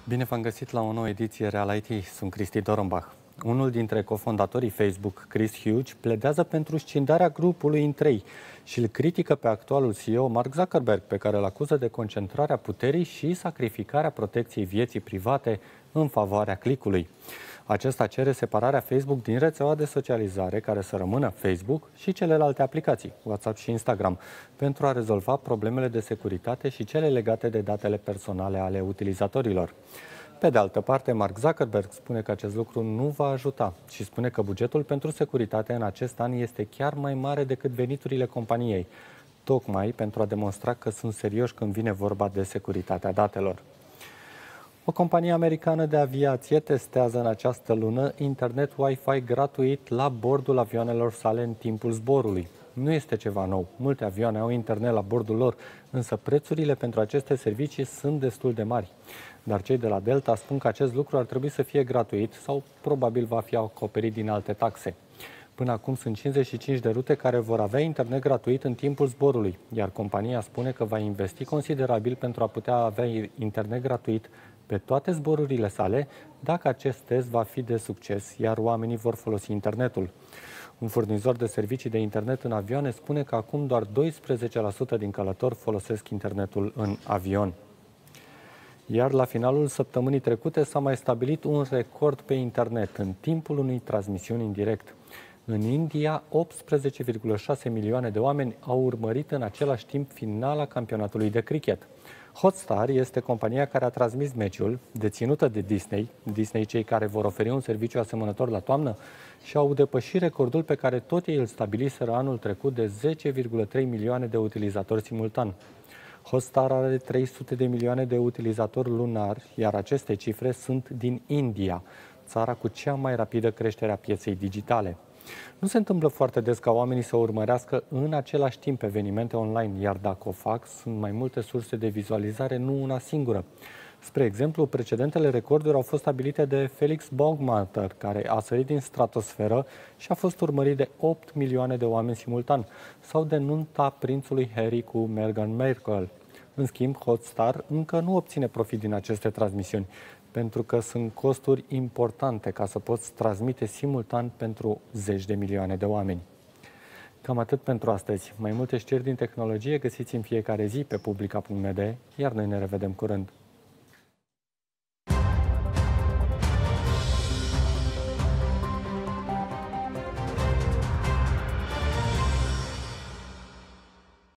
Bine v-am găsit la o nouă ediție Real IT. Sunt Cristi Dorenbach. Unul dintre cofondatorii Facebook, Chris Hughes, pledează pentru scindarea grupului în trei și îl critică pe actualul CEO Mark Zuckerberg, pe care îl acuză de concentrarea puterii și sacrificarea protecției vieții private în favoarea clicului. Acesta cere separarea Facebook din rețeaua de socializare, care să rămână Facebook, și celelalte aplicații, WhatsApp și Instagram, pentru a rezolva problemele de securitate și cele legate de datele personale ale utilizatorilor. Pe de altă parte, Mark Zuckerberg spune că acest lucru nu va ajuta și spune că bugetul pentru securitate în acest an este chiar mai mare decât veniturile companiei, tocmai pentru a demonstra că sunt serioși când vine vorba de securitatea datelor. O companie americană de aviație testează în această lună internet Wi-Fi gratuit la bordul avioanelor sale în timpul zborului. Nu este ceva nou. Multe avioane au internet la bordul lor, însă prețurile pentru aceste servicii sunt destul de mari. Dar cei de la Delta spun că acest lucru ar trebui să fie gratuit sau probabil va fi acoperit din alte taxe. Până acum sunt 55 de rute care vor avea internet gratuit în timpul zborului, iar compania spune că va investi considerabil pentru a putea avea internet gratuit pe toate zborurile sale, dacă acest test va fi de succes, iar oamenii vor folosi internetul. Un furnizor de servicii de internet în avioane spune că acum doar 12% din călători folosesc internetul în avion. Iar la finalul săptămânii trecute s-a mai stabilit un record pe internet în timpul unei transmisiuni în direct. În India, 18,6 milioane de oameni au urmărit în același timp finala campionatului de cricket. Hotstar este compania care a transmis meciul, deținută de Disney, cei care vor oferi un serviciu asemănător la toamnă, și au depășit recordul pe care tot ei îl stabiliseră anul trecut de 10,3 milioane de utilizatori simultan. Hotstar are 300 de milioane de utilizatori lunar, iar aceste cifre sunt din India, țara cu cea mai rapidă creștere a pieței digitale. Nu se întâmplă foarte des ca oamenii să urmărească în același timp evenimente online, iar dacă o fac, sunt mai multe surse de vizualizare, nu una singură. Spre exemplu, precedentele recorduri au fost stabilite de Felix Baumgartner, care a sărit din stratosferă și a fost urmărit de 8 milioane de oameni simultan, sau de nunta prințului Harry cu Meghan Markle. În schimb, Hotstar încă nu obține profit din aceste transmisiuni, pentru că sunt costuri importante ca să poți transmite simultan pentru zeci de milioane de oameni. Cam atât pentru astăzi. Mai multe știri din tehnologie găsiți în fiecare zi pe publica.md, iar noi ne revedem curând.